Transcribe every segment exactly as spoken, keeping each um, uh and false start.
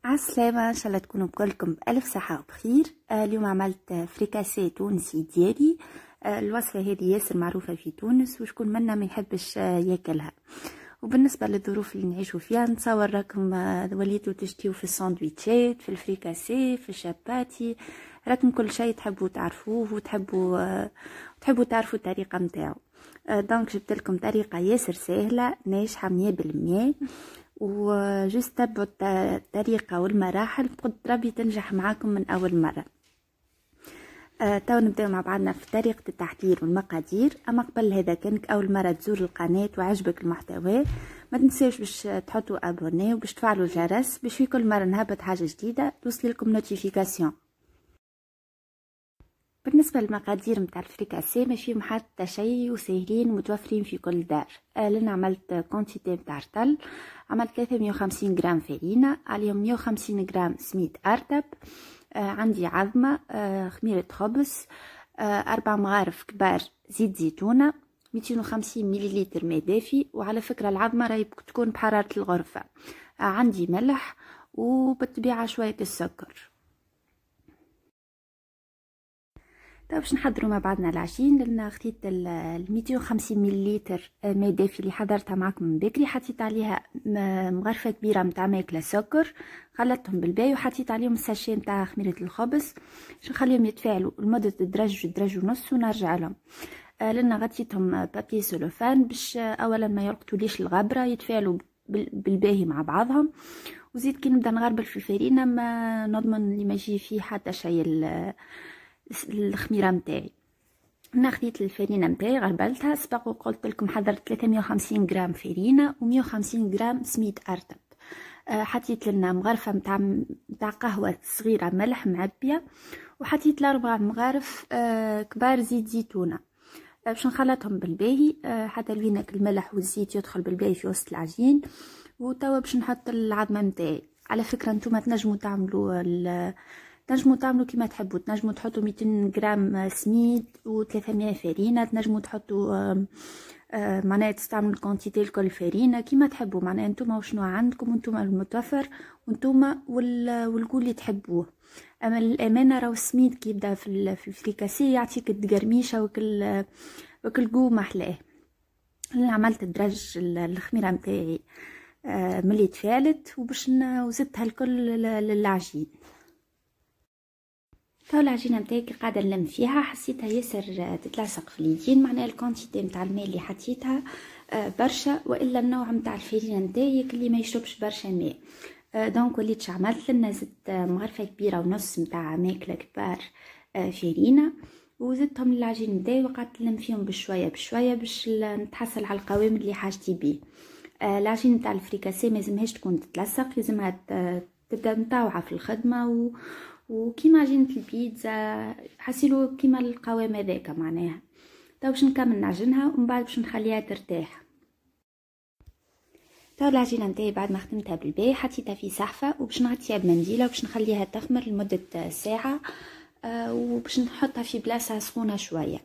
عالسلامة، ان شاء الله تكونوا بكلكم بألف صحة وبخير. آه اليوم عملت فريكاسي تونسي ديالي. آه الوصفة هذه ياسر معروفة في تونس وشكون منا ما يحبش آه ياكلها. وبالنسبة للظروف اللي نعيشوا فيها نتصور راكم آه وليتوا تشتيو في الساندويتشات، في الفريكاسي، في الشاباتي، راكم كل شيء تحبوا تعرفوه وتحبوا آه تحبوا تعرفوا الطريقة متاعو. آه دونك جبت لكم طريقة ياسر سهلة ناجحة مية بالمية، وجست تبعوا الطريقة والمراحل قد ربي تنجح معاكم من أول مرة. آه تو نبداو مع بعضنا في طريقة التحضير والمقادير. أما قبل هذا كانك أول مرة تزور القناة وعجبك المحتوى ما تنساوش باش تحطوا أبوني وباش تفعلوا الجرس باش في كل مرة نهبط حاجة جديدة توصل لكم نوتيفيكاسيون. بالنسبة للمقادير متاع الفريكاسي ما فيهم حتى شيء وسهلين متوفرين في كل دار. آه لنا عملت كونتيتي متاع رطل، عملت ثلاثمية وخمسين غرام فرينة، عليهم مية وخمسين غرام سميد أرتب، آه عندي عظمة، آه خميرة خبز، آه أربع مغارف كبار زيت زيتونة، ميتين وخمسين مليلتر ماء دافي. وعلى فكرة العظمة راهي تكون بحرارة الغرفة. آه عندي ملح وبالطبيعة شوية السكر. طيب باش نحضروا مع بعضنا العجين. لان خديت ال ميتين وخمسين مليلتر ماء دافي اللي حضرتها معكم من بكري، حطيت عليها مغرفه كبيره نتاع ماكله سكر، خلطتهم بالباي وحطيت عليهم الساشي نتاع خميره الخبز باش نخليهم يتفاعلوا لمده درج درج ونص ونرجع لهم. لان غطيتهم بابي سلوفان باش اولا ما يلقطوليش الغبره، يتفاعلوا بالباهي مع بعضهم. وزيد كي نبدا نغربل في الفرينه ما نضمن اللي ما يجي فيه حتى شيء الخميره متاعي. انا خديت الفرينه متاعي غربلتها سبق وقلت لكم حضرت ثلاثمية وخمسين غرام فرينه ومية وخمسين غرام سميد ارتب. أه حطيت لنا مغرفه متاع متاع قهوه صغيره ملح معبيه، وحطيت لاربع مغارف أه كبار زيت زيتونه أه باش نخلطهم بالباهي أه حتى لوينك الملح والزيت يدخل بالباهي في وسط العجين. وتوا باش نحط العظمه متاعي. على فكره نتوما تنجموا تعملوا تنجموا تعملوا كيما تحبوا، تنجموا تحطوا ميتين غرام سميد و ثلاثمية فرينه، تنجموا تحطوا معناها تستعملوا الكونتيتي الكل فرينه كيما تحبوا. معناها نتوما وشنو عندكم وانتوما المتوفر وانتوما والقول اللي تحبوه. اما الامانه راهو السميد كي يبدا في في الفريكاسي يعطيك القرميشه وكل وكل قو محلاه. انا عملت درج الخميره نتاعي ملي تفالت وباش وزدتها الكل للعجين. تو العجينه نتاعي قاعده نلم فيها حسيتها ياسر تتلاصق في اليدين، معناها الكونتيتي نتاع الماء اللي حطيتها برشا، والا النوع نتاع الفرينه نتاعي اللي ما يشربش برشا ماء. دونك وليت عملت لنا زدت مغرفه كبيره ونص نتاع ماكله كبار فرينه وزدتهم للعجين نتاعي وقعدت نلم فيهم بشويه بشويه باش نتحصل على القوام اللي حاجتي بيه. العجين نتاع الفريكاسي ما لازمهاش تكون تتلصق، لازمها تبدا مطاوعه في الخدمه و وكيما عجينه البيتزا حسيلو كيما القوام هذاك معناها. تو باش نكمل نعجنها ومن بعد باش نخليها ترتاح. تو العجينه نتاعي بعد ما خدمتها بالباهي حطيتها في صحفه وباش نغطيها بمنديله وباش نخليها تخمر لمده ساعه، آه وباش نحطها في بلاصه سخونه شويه.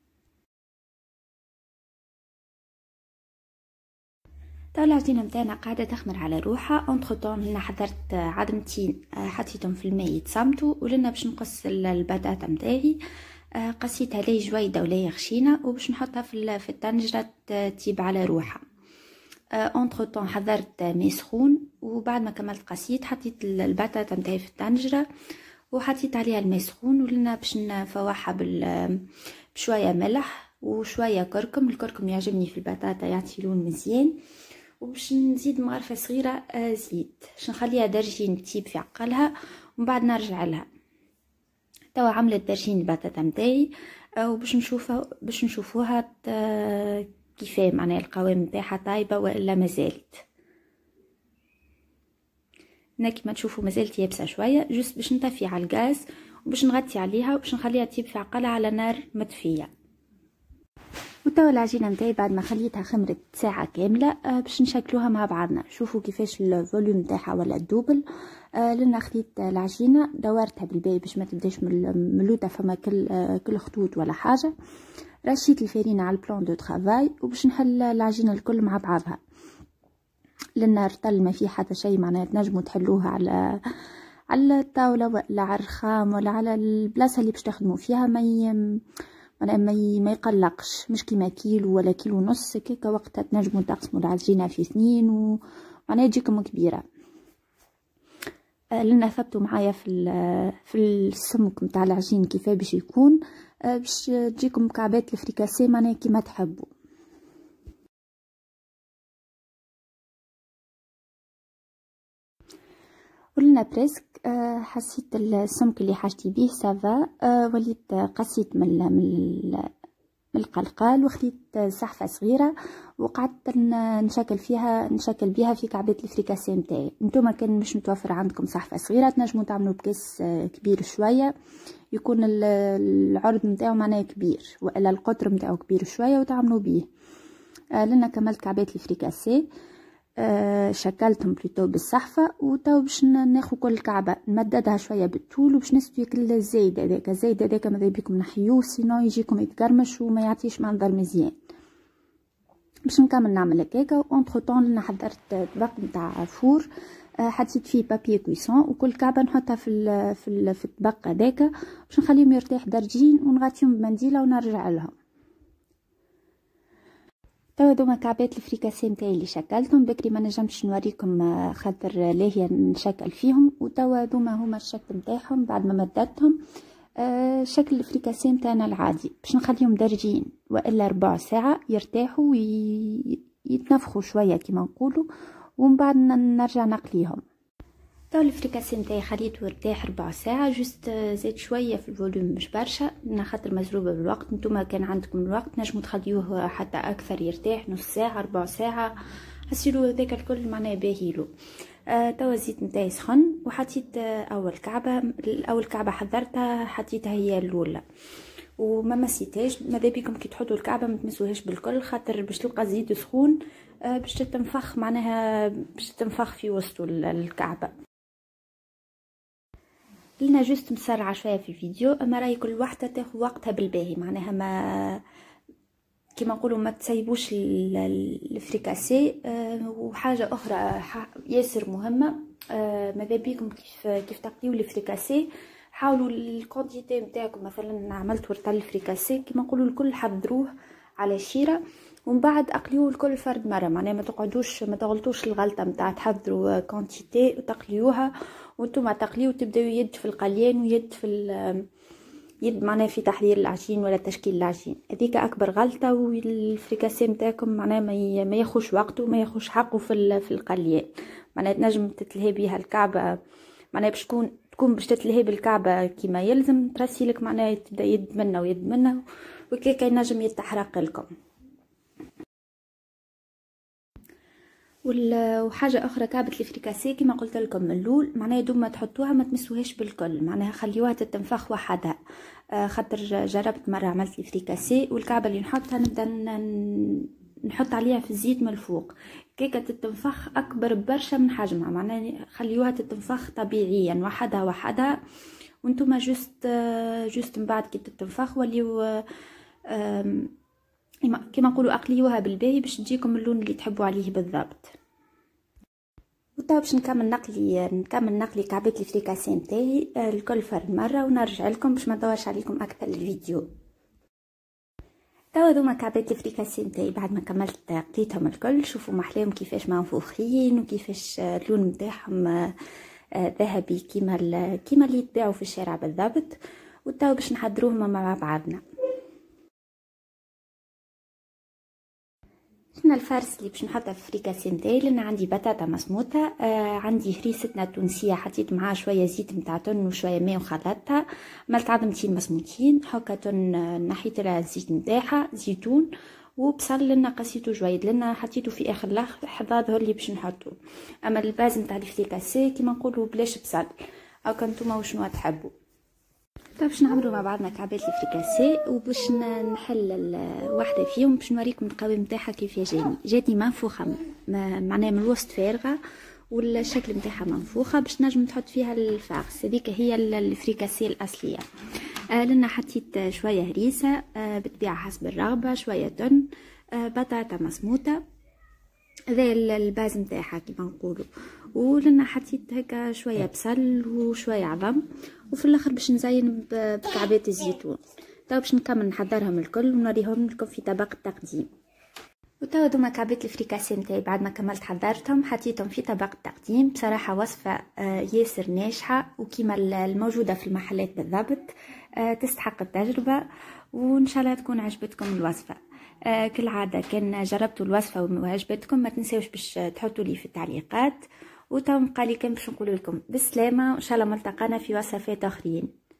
تو العجينه نتاعنا قاعده تخمر على روحها. اونتر طون هنا حضرت عظمتين حطيتهم في الماء يتصمتوا، ولنا باش نقص البطاطا نتاعي قصيتها لي جويده ولا خشينه وباش نحطها في في الطنجره تطيب على روحها. اونتر طون حضرت ماء سخون وبعد ما كملت قصيت حطيت البطاطا نتاعي في الطنجره وحطيت عليها الماء سخون، ولنا باش نفوحها بشويه ملح وشويه كركم. الكركم يعجبني في البطاطا يعطي لون مزيان. وباش نزيد مغرفه صغيره زيت باش نخليها درجين تطيب في عقلها ومن بعد نرجع لها. توا عملت درجين البطاطا نتاعي وباش نشوفها باش نشوفوها كيفاه معناها القوام نتاعها طايبه والا مازالت. هنا كيما تشوفوا مازالت يابسه شويه، جوست باش نطفي على الغاز وباش نغطي عليها وباش نخليها تطيب في عقلها على نار مطفيه. وتوا العجينه نتاعي بعد ما خليتها خمرت ساعه كامله باش نشكلوها مع بعضنا. شوفوا كيفاش الفوليوم نتاعها ولا الدوبل. آه لنا خديت العجينه دورتها بالباي باش ما تبداش ملوطه فما كل آه كل خطوط ولا حاجه. رشيت الفرينه على البلان دو طرافاي وباش نحل العجينه الكل مع بعضها. للنار طل ما فيه حتى شيء، معناها تنجموا تحلوها على على الطاوله ولا على الرخام ولا على البلاصه اللي باش تخدموا فيها. ما ي... ما ما يقلقش، مش كيما كيلو ولا كيلو ونص كيكا، وقتها تنجموا تقسموا العجينه في اثنين ومعناها تجيكم كبيره. لنا ثبتوا معايا في في السمك نتاع العجين كيفاه باش يكون، باش تجيكم مكعبات الفريكاسي معناها كيما تحبوا. ولنا بريسك حسيت السمك اللي حاجتي بيه سافا، وليت قسيت من من القلقال وخديت سحفه صغيره وقعدت نشكل فيها نشكل بها في كعبات الفريكاسي نتاعي. نتوما كان مش متوفر عندكم سحفه صغيره تنجموا تعملوا بكيس كبير شويه يكون العرض نتاعو معناه كبير، والا القطر نتاعو كبير شويه وتعملوا بيه. لنا كملت كعبات الفريكاسي، آه شكلتهم بلوتو بالصحفه، وتو باش ناخذ كل كعبه نمددها شويه بالطول وباش نستوي كل الزايد هذاك. الزايد هذاك ماذا بيكم نحيوه سينو يجيكم يتقرمش وما يعطيش منظر مزيان. باش نكمل نعمل هكاكا. اونتر طون انا حضرت طبق نتاع فور، آه حطيت فيه بابي كويسون وكل كعبه نحطها في ال في ال في الطبق هذاك باش نخليهم يرتاح درجين ونغطيهم بمنديله ونرجع لهم. توا هذوما كعبات الفريكاسي نتاعي اللي شكلتهم بكري، ما نجمتش نوريكم خاطر لاهيه نشكل فيهم. وتوا هذوما هما الشكل نتاعهم بعد ما مددتهم. آه شكل الفريكاسي نتاعنا العادي باش نخليهم درجين والا ربع ساعه يرتاحوا ويتنفخوا شويه كما نقولوا، ومن بعد نرجع نقليهم. تو الفريكاسي نتاعي خليته يرتاح ربع ساعه، جست زيت شويه في الفوليوم مش برشا خاطر مزروبه بالوقت. نتوما كان عندكم الوقت نجموا تخليوه حتى اكثر يرتاح، نص ساعه ربع ساعه حسيلو هذاك الكل معناه باهيلو. آه توا الزيت نتاعي سخن وحطيت آه اول كعبه. اول كعبه حضرتها حطيتها هي الاولى وما مسيتهاش. ماذا بيكم كي تحطوا الكعبه ما تمسوهاش بالكل خاطر باش تلقى الزيت سخون، آه باش تنفخ معناها باش تنفخ في وسط الكعبه. لنا جوست مسرعه شويه في الفيديو، اما راهي كل وحده تاخذ وقتها بالباهي، معناها ما كما نقولوا ما تسيبوش الفريكاسي. أه وحاجه اخرى ياسر مهمه، أه ماذا بيكم كيف كيف تقليو الفريكاسي حاولوا الكونتيتي نتاعكم. مثلا عملت ورطل الفريكاسي كما نقولوا الكل حضروه على شيره ومن بعد اقليوه الكل فرد مره، معناها ما تقعدوش ما تغلطوش الغلطه نتاع تحضروا كونتيتي وتقليوها وانتم تقليو تبداو يد في القليان ويد في يد معناها في تحضير العجين ولا تشكيل العجين. هذيك اكبر غلطه، والفريكاسي نتاعكم معناها ما ياخذش وقته وما ياخذش حقه في في القليان. معناها تنجم تتلهي بها الكعبه، معناها باش تكون تكون باش تتلهي بالكعبه كيما يلزم ترسيلك معناها تبدا يد منها ويد منها وكيكا ينجم يتحرق لكم. وحاجه اخرى كعبه الفريكاسي كما قلت لكم من الاول معناها دوم ما تحطوها ما تمسوهاش بالكل، معناها خليوها تتنفخ وحدها. آه خاطر جربت مره عملت الفريكاسي والكعبه اللي نحطها نبدا نحط عليها في الزيت من الفوق كيكه تتنفخ اكبر برشا من حجمها، معناها خليوها تتنفخ طبيعيا وحدها وحدها وانتم جوست جوست من بعد كي تتنفخ وليو كما نقولوا اقليوها بالباهي باش تجيكم اللون اللي تحبوا عليه بالضبط. وتوا باش نكمل نقلي نكمل نقلي كعبات الفريكاسي نتاعي الكل فرد مره ونرجع لكم باش ما نطولش عليكم اكثر الفيديو. توا هذوما كعبات الفريكاسي نتاعي بعد ما كملت قليتهم الكل، شوفوا محلاهم كيفاش منفوخين وكيفاش اللون نتاعهم ذهبي كيما كيما اللي يتباعوا في الشارع بالضبط. وتوا باش نحضروهم مع بعضنا. هنا الفارس اللي باش نحطها في فريكاسي نتاعي، لان عندي بطاطا مسموطه، آه عندي هريستنا تونسيه حطيت معاها شويه زيت نتاع تن وشويه ماء وخلطتها، عملت عظمتين مسموطين، حكا تن نحيت لها الزيت نتاعها، زيتون وبصل لنا قسيتو جويد لنا حطيته في اخر لحظه هو اللي باش نحطو. اما الباز نتاع الفريكاسي كيما نقولوا بلاش بصل او كنتوما وشنو تحبوا. طيب باش نعملوا مع بعضنا كعبات الفريكاسي وباش نحل واحده فيهم باش نوريكم القوام نتاعها كيف جاني. جاتني منفوخه معناها من الوسط فارغه والشكل نتاعها منفوخه باش نجم تحط فيها الفاغس. هذيك هي الفريكاسي الاصليه. آه لنا حطيت شويه هريسه آه بالطبيعه حسب الرغبه، شويه تن آه بطاطا مسموطه هذا الباز نتاعها كيما نقولوا. ولنا حطيت هكا شويه بصل وشويه عظم، وفي الاخر باش نزين بكعبات الزيتون. تو باش نكمل نحضرهم الكل ونوريهم لكم في طبق التقديم. وتوا هذوما كعبات الفريكاسي نتاعي بعد ما كملت حضرتهم حطيتهم في طبق التقديم. بصراحه وصفه ياسر ناجحه وكيما الموجوده في المحلات بالضبط، تستحق التجربه، وان شاء الله تكون عجبتكم الوصفه. كالعاده كان جربتوا الوصفه وعجبتكم ما تنساوش باش تحطوا لي في التعليقات. وتوا بقى لي كان باش نقول لكم بالسلامه، وان شاء الله ملتقانا في وصفات اخرين.